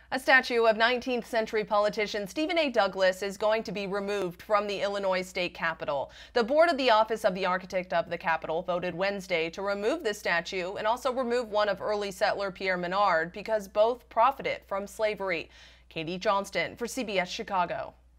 A statue of 19th century politician Stephen A. Douglas is going to be removed from the Illinois state capitol. The board of the Office of the Architect of the Capitol voted Wednesday to remove the statue and also remove one of early settler Pierre Menard because both profited from slavery. Katie Johnston for CBS Chicago.